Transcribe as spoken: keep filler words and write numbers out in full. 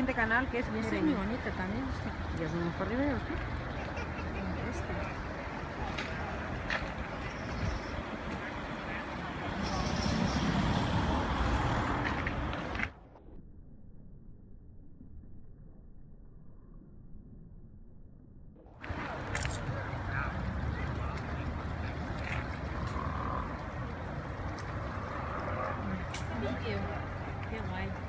siguiente canal que es Y este es muy bonito también. Este. Ya subimos por arriba, ¿sí? Este. Vídeo. Qué guay.